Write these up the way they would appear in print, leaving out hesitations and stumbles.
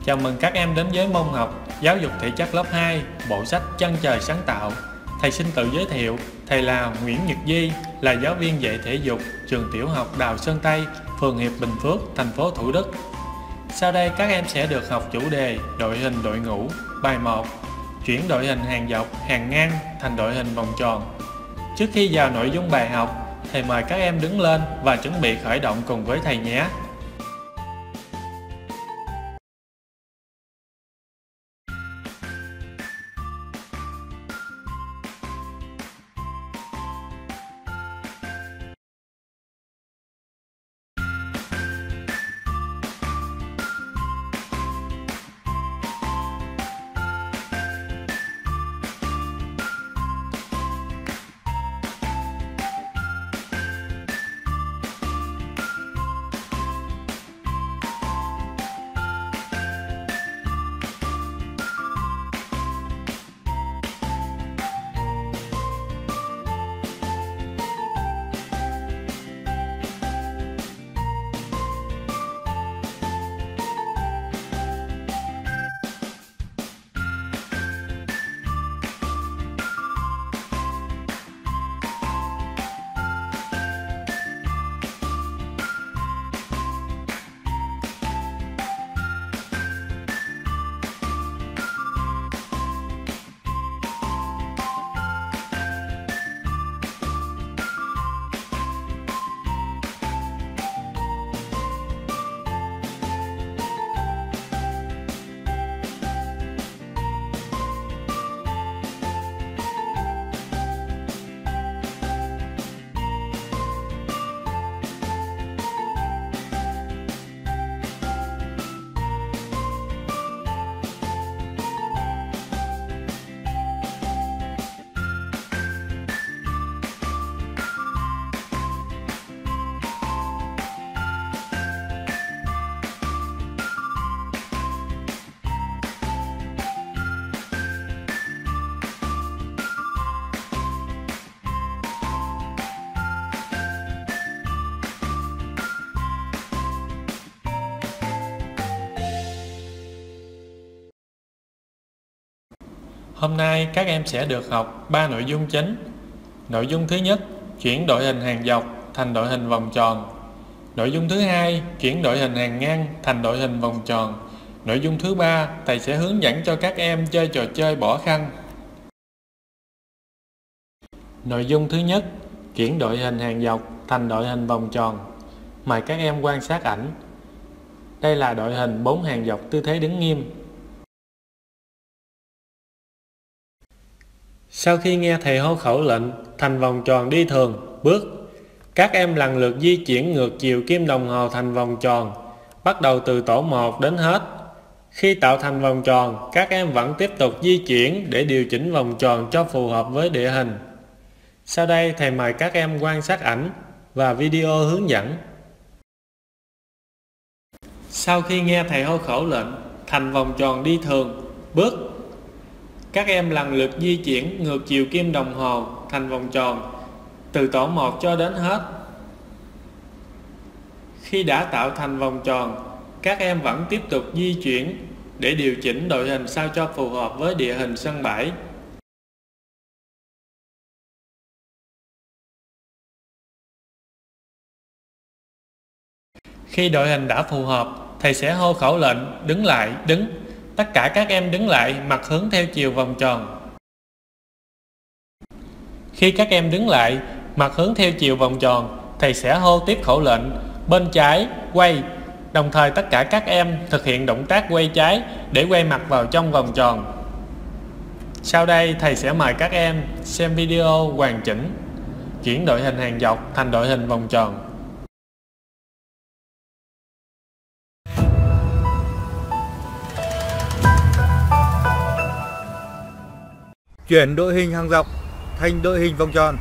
Chào mừng các em đến với môn học Giáo dục thể chất lớp 2, bộ sách Chân trời sáng tạo. Thầy xin tự giới thiệu, thầy là Nguyễn Nhật Duy, là giáo viên dạy thể dục trường tiểu học Đào Sơn Tây, phường Hiệp Bình Phước, thành phố Thủ Đức. Sau đây các em sẽ được học chủ đề đội hình đội ngũ. Bài 1. Chuyển đội hình hàng dọc, hàng ngang thành đội hình vòng tròn. Trước khi vào nội dung bài học, thầy mời các em đứng lên và chuẩn bị khởi động cùng với thầy nhé. Hôm nay các em sẽ được học 3 nội dung chính. Nội dung thứ nhất, chuyển đội hình hàng dọc thành đội hình vòng tròn. Nội dung thứ hai, chuyển đội hình hàng ngang thành đội hình vòng tròn. Nội dung thứ ba, thầy sẽ hướng dẫn cho các em chơi trò chơi bỏ khăn. Nội dung thứ nhất, chuyển đội hình hàng dọc thành đội hình vòng tròn. Mời các em quan sát ảnh. Đây là đội hình 4 hàng dọc tư thế đứng nghiêm. Sau khi nghe thầy hô khẩu lệnh thành vòng tròn đi thường, bước, các em lần lượt di chuyển ngược chiều kim đồng hồ thành vòng tròn, bắt đầu từ tổ 1 đến hết. Khi tạo thành vòng tròn, các em vẫn tiếp tục di chuyển để điều chỉnh vòng tròn cho phù hợp với địa hình. Sau đây thầy mời các em quan sát ảnh và video hướng dẫn. Sau khi nghe thầy hô khẩu lệnh thành vòng tròn đi thường, bước, các em lần lượt di chuyển ngược chiều kim đồng hồ thành vòng tròn từ tổ 1 cho đến hết. Khi đã tạo thành vòng tròn, các em vẫn tiếp tục di chuyển để điều chỉnh đội hình sao cho phù hợp với địa hình sân bãi. Khi đội hình đã phù hợp, thầy sẽ hô khẩu lệnh đứng lại, đứng. Tất cả các em đứng lại, mặt hướng theo chiều vòng tròn. Khi các em đứng lại, mặt hướng theo chiều vòng tròn, thầy sẽ hô tiếp khẩu lệnh bên trái, quay. Đồng thời tất cả các em thực hiện động tác quay trái để quay mặt vào trong vòng tròn. Sau đây thầy sẽ mời các em xem video hoàn chỉnh chuyển đội hình hàng dọc thành đội hình vòng tròn. Chuyển đội hình hàng dọc thành đội hình vòng tròn.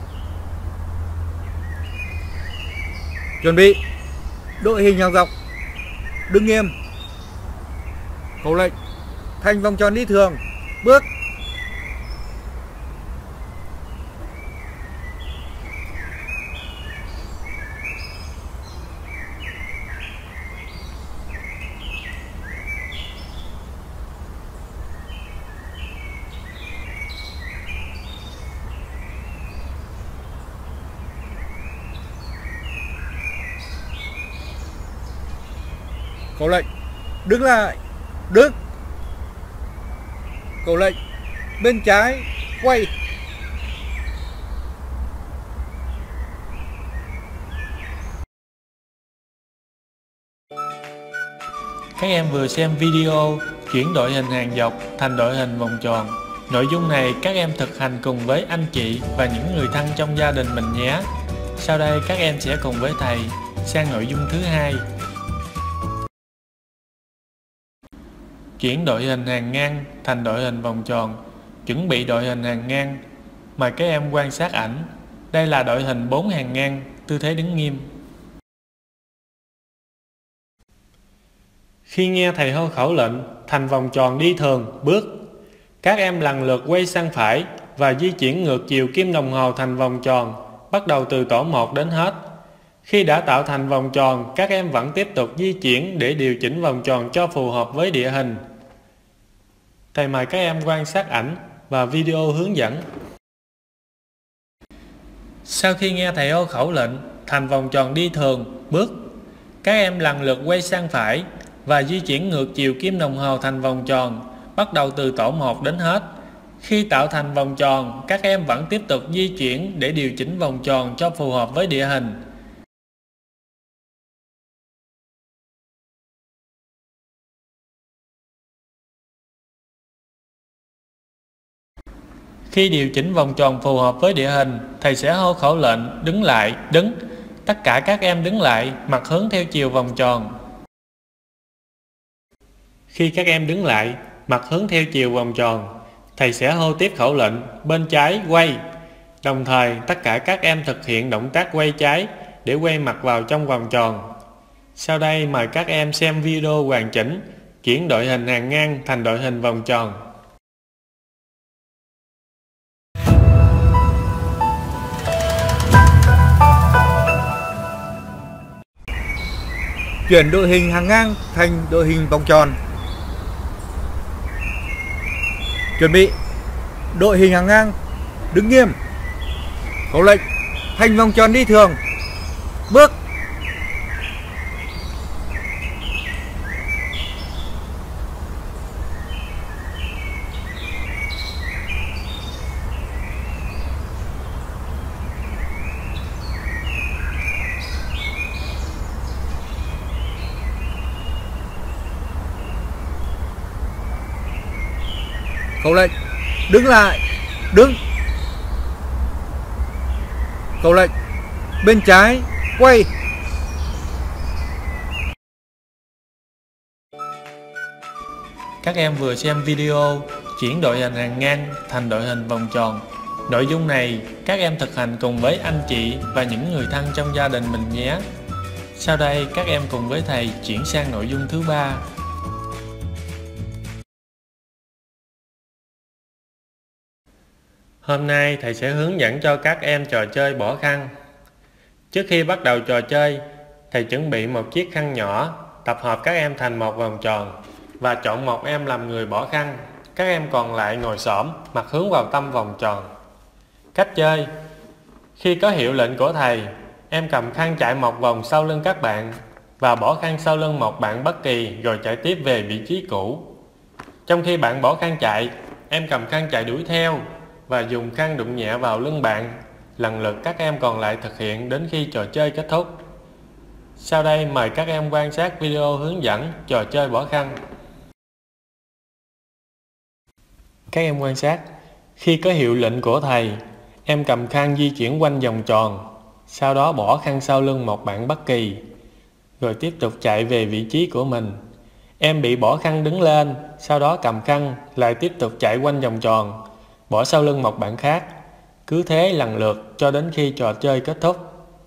Chuẩn bị. Đội hình hàng dọc đứng nghiêm. Khẩu lệnh thành vòng tròn đi thường. Bước. Khẩu lệnh, đứng lại, đứng. Khẩu lệnh, bên trái, quay. Các em vừa xem video chuyển đội hình hàng dọc thành đội hình vòng tròn. Nội dung này các em thực hành cùng với anh chị và những người thân trong gia đình mình nhé. Sau đây các em sẽ cùng với thầy sang nội dung thứ hai. Chuyển đội hình hàng ngang thành đội hình vòng tròn. Chuẩn bị đội hình hàng ngang. Mời các em quan sát ảnh. Đây là đội hình 4 hàng ngang, tư thế đứng nghiêm. Khi nghe thầy hô khẩu lệnh thành vòng tròn đi thường, bước, các em lần lượt quay sang phải và di chuyển ngược chiều kim đồng hồ thành vòng tròn, bắt đầu từ tổ 1 đến hết. Khi đã tạo thành vòng tròn, các em vẫn tiếp tục di chuyển để điều chỉnh vòng tròn cho phù hợp với địa hình. Thầy mời các em quan sát ảnh và video hướng dẫn. Sau khi nghe thầy hô khẩu lệnh thành vòng tròn đi thường, bước, các em lần lượt quay sang phải và di chuyển ngược chiều kim đồng hồ thành vòng tròn, bắt đầu từ tổ 1 đến hết. Khi tạo thành vòng tròn, các em vẫn tiếp tục di chuyển để điều chỉnh vòng tròn cho phù hợp với địa hình. Khi điều chỉnh vòng tròn phù hợp với địa hình, thầy sẽ hô khẩu lệnh đứng lại, đứng. Tất cả các em đứng lại, mặt hướng theo chiều vòng tròn. Khi các em đứng lại, mặt hướng theo chiều vòng tròn, thầy sẽ hô tiếp khẩu lệnh bên trái quay. Đồng thời, tất cả các em thực hiện động tác quay trái để quay mặt vào trong vòng tròn. Sau đây mời các em xem video hoàn chỉnh chuyển đội hình hàng ngang thành đội hình vòng tròn. Chuyển đội hình hàng ngang thành đội hình vòng tròn. Chuẩn bị, đội hình hàng ngang, đứng nghiêm. Khẩu lệnh, thành vòng tròn đi thường, bước. Khẩu lệnh, đứng lại, đứng. Khẩu lệnh, bên trái, quay. Các em vừa xem video chuyển đội hình hàng ngang thành đội hình vòng tròn. Nội dung này các em thực hành cùng với anh chị và những người thân trong gia đình mình nhé. Sau đây các em cùng với thầy chuyển sang nội dung thứ ba. Hôm nay thầy sẽ hướng dẫn cho các em trò chơi bỏ khăn. Trước khi bắt đầu trò chơi, thầy chuẩn bị một chiếc khăn nhỏ, tập hợp các em thành một vòng tròn và chọn một em làm người bỏ khăn. Các em còn lại ngồi xổm, mặt hướng vào tâm vòng tròn. Cách chơi: khi có hiệu lệnh của thầy, em cầm khăn chạy một vòng sau lưng các bạn và bỏ khăn sau lưng một bạn bất kỳ rồi chạy tiếp về vị trí cũ. Trong khi bạn bỏ khăn chạy, em cầm khăn chạy đuổi theo và dùng khăn đụng nhẹ vào lưng bạn. Lần lượt các em còn lại thực hiện đến khi trò chơi kết thúc. Sau đây mời các em quan sát video hướng dẫn trò chơi bỏ khăn. Các em quan sát, khi có hiệu lệnh của thầy, em cầm khăn di chuyển quanh vòng tròn, sau đó bỏ khăn sau lưng một bạn bất kỳ, rồi tiếp tục chạy về vị trí của mình. Em bị bỏ khăn đứng lên, sau đó cầm khăn, lại tiếp tục chạy quanh vòng tròn, bỏ sau lưng một bạn khác. Cứ thế lần lượt cho đến khi trò chơi kết thúc.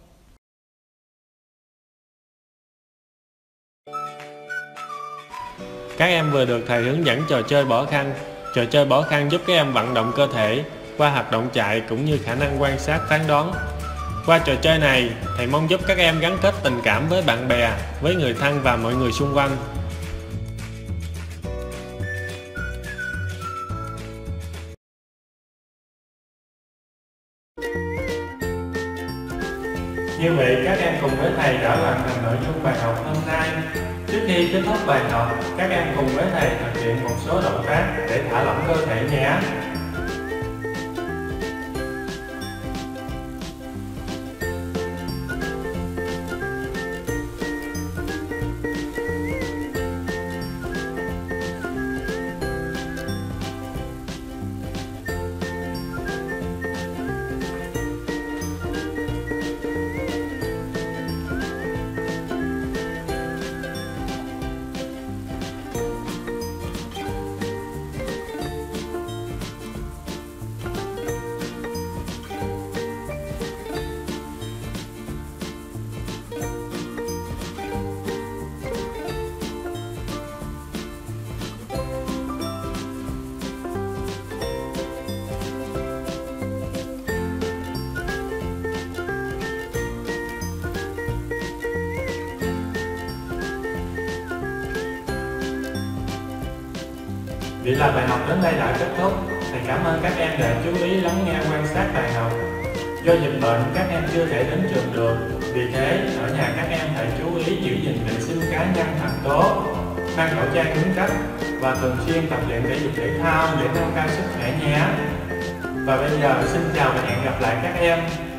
Các em vừa được thầy hướng dẫn trò chơi bỏ khăn. Trò chơi bỏ khăn giúp các em vận động cơ thể qua hoạt động chạy cũng như khả năng quan sát phán đoán. Qua trò chơi này, thầy mong giúp các em gắn kết tình cảm với bạn bè, với người thân và mọi người xung quanh. Như vậy các em cùng với thầy đã hoàn thành nội dung bài học hôm nay. Chúc Trước khi kết thúc bài học, các em cùng với thầy thực hiện một số động tác để thả lỏng cơ thể nhé. Vậy là bài học đến đây đã kết thúc. Thầy cảm ơn các em đã chú ý lắng nghe quan sát bài học. Do dịch bệnh các em chưa thể đến trường được, vì thế ở nhà các em hãy chú ý giữ gìn vệ sinh cá nhân thật tốt, mang khẩu trang đúng cách và thường xuyên tập luyện thể dục thể thao để nâng cao sức khỏe nhé. Và bây giờ xin chào và hẹn gặp lại các em.